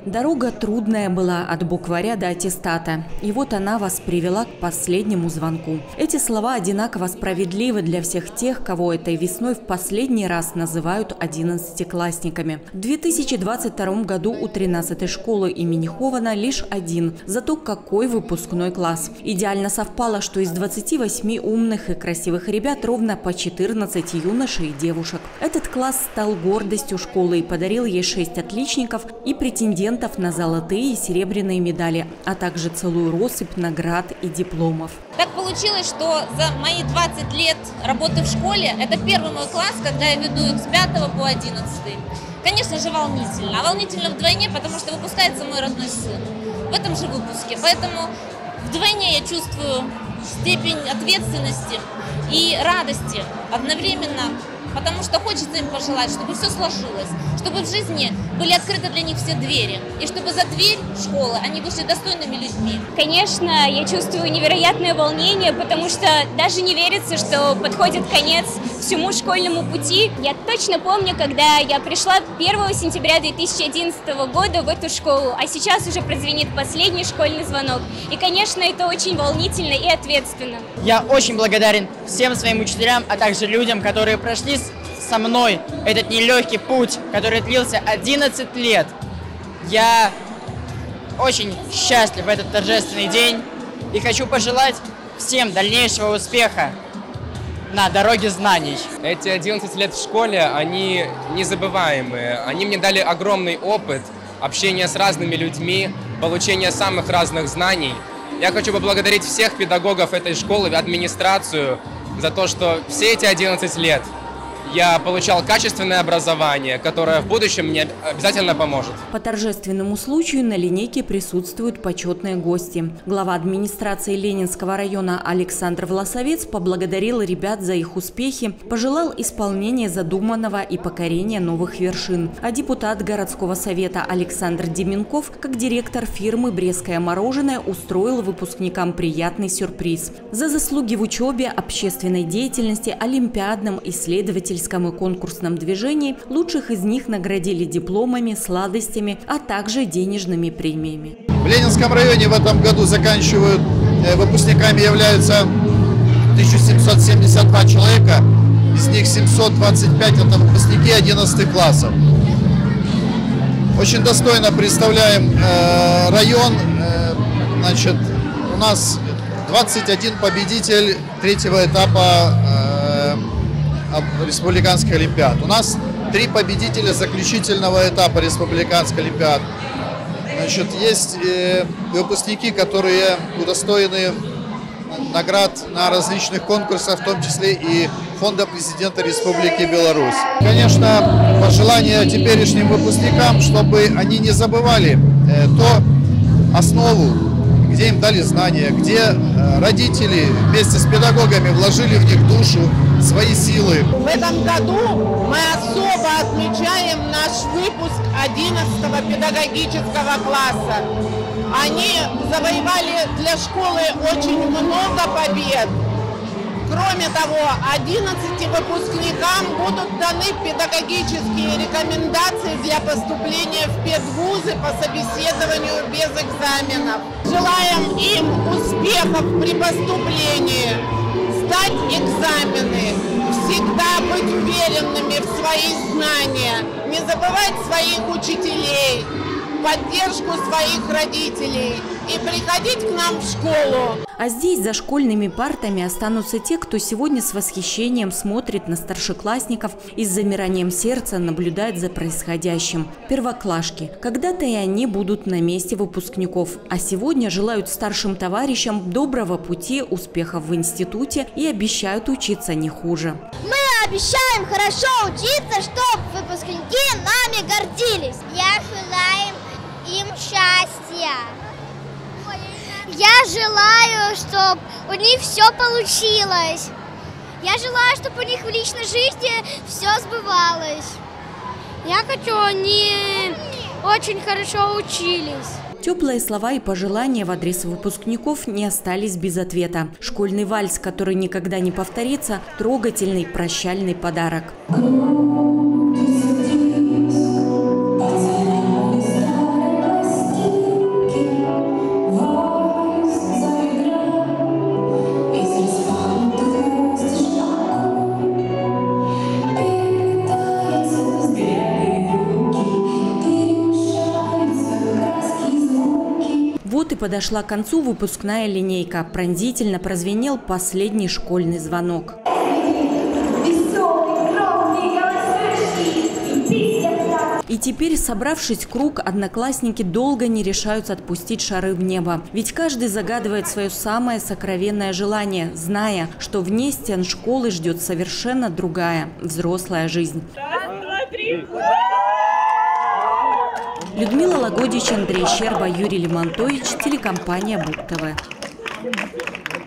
Дорога трудная была от букваря до аттестата. И вот она вас привела к последнему звонку. Эти слова одинаково справедливы для всех тех, кого этой весной в последний раз называют 11-классниками. В 2022 году у 13-й школы имени Хована лишь один. Зато какой выпускной класс. Идеально совпало, что из 28 умных и красивых ребят ровно по 14 юношей и девушек. Этот класс стал гордостью школы и подарил ей 6 отличников и претендентов на золотые и серебряные медали, а также целую россыпь наград и дипломов. Так получилось, что за мои 20 лет работы в школе это первый мой класс, когда я веду их с 5 по 11. Конечно же, волнительно. А волнительно вдвойне, потому что выпускается мой родной сын в этом же выпуске. Поэтому вдвойне я чувствую степень ответственности и радости одновременно, потому что хочется им пожелать, чтобы все сложилось, чтобы в жизни были открыты для них все двери, и чтобы за дверь школы они вышли достойными людьми. Конечно, я чувствую невероятное волнение, потому что даже не верится, что подходит конец всему школьному пути. Я точно помню, когда я пришла 1 сентября 2011 года в эту школу, а сейчас уже прозвенит последний школьный звонок. И, конечно, это очень волнительно и ответственно. Я очень благодарен всем своим учителям, а также людям, которые прошли со мной этот нелегкий путь, который длился 11 лет. Я очень счастлив в этот торжественный день и хочу пожелать всем дальнейшего успеха на дороге знаний. Эти 11 лет в школе, они незабываемые. Они мне дали огромный опыт общения с разными людьми, получения самых разных знаний. Я хочу поблагодарить всех педагогов этой школы, администрацию, за то, что все эти 11 лет я получал качественное образование, которое в будущем мне обязательно поможет. По торжественному случаю на линейке присутствуют почетные гости. Глава администрации Ленинского района Александр Власовец поблагодарил ребят за их успехи, пожелал исполнения задуманного и покорения новых вершин. А депутат городского совета Александр Деменков, как директор фирмы «Брестское мороженое», устроил выпускникам приятный сюрприз. За заслуги в учебе, общественной деятельности, олимпиадном, исследовательском и конкурсном движении лучших из них наградили дипломами, сладостями, а также денежными премиями. В Ленинском районе в этом году заканчивают, выпускниками являются 1772 человека, из них 725 это выпускники 11 классов. Очень достойно представляем район. Значит, у нас 21 победитель третьего этапа республиканских олимпиад. У нас 3 победителя заключительного этапа республиканской олимпиады. Значит, есть выпускники, которые удостоены наград на различных конкурсах, в том числе и Фонда президента Республики Беларусь. Конечно, пожелание теперешним выпускникам, чтобы они не забывали ту основу, где им дали знания, где родители вместе с педагогами вложили в них душу, свои силы. В этом году мы особо отмечаем наш выпуск 11-го педагогического класса. Они завоевали для школы очень много побед. Кроме того, 11 выпускникам будут даны педагогические рекомендации для поступления в педвузы по собеседованию без экзаменов. Желаем им успехов при поступлении, сдать экзамены, всегда быть уверенными в свои знания, не забывать своих учителей, поддержку своих родителей и приходить к нам в школу. А здесь за школьными партами останутся те, кто сегодня с восхищением смотрит на старшеклассников и с замиранием сердца наблюдает за происходящим. Первоклашки. Когда-то и они будут на месте выпускников, а сегодня желают старшим товарищам доброго пути, успехов в институте и обещают учиться не хуже. Мы обещаем хорошо учиться, чтобы выпускники нами гордились. Я желаю им счастья. Я желаю, чтобы у них все получилось. Я желаю, чтобы у них в личной жизни все сбывалось. Я хочу, они очень хорошо учились. Теплые слова и пожелания в адрес выпускников не остались без ответа. Школьный вальс, который никогда не повторится, трогательный прощальный подарок. подошла к концу выпускная линейка. Пронзительно прозвенел последний школьный звонок. И теперь, собравшись в круг, одноклассники долго не решаются отпустить шары в небо. Ведь каждый загадывает свое самое сокровенное желание, зная, что вне стен школы ждет совершенно другая, взрослая жизнь. Раз, два, три. Людмила Лагодич, Андрей Щерба, Юрий Лемонтович, телекомпания БУК ТВ.